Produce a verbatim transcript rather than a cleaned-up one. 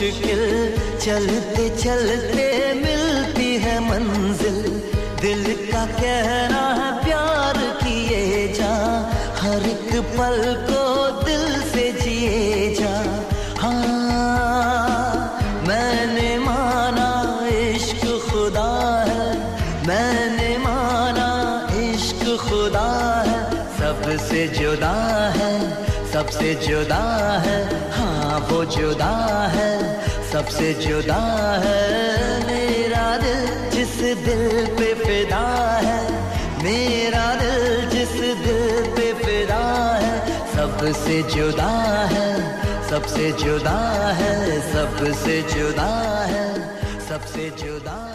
मुश्किल, चलते चलते मिलती है मंजिल। दिल का कहना है प्यार किए जा, हर एक पल को दिल से जिए जा। हाँ मैंने माना इश्क खुदा है, मैंने माना इश्क खुदा है। सबसे जुदा है, सबसे जुदा है, हाँ वो जुदा है, सबसे जुदा है। मेरा दिल जिस दिल पे फिदा है, मेरा दिल जिस दिल पे फिदा है, सबसे जुदा है, सबसे जुदा है, सबसे जुदा है, सबसे जुदा।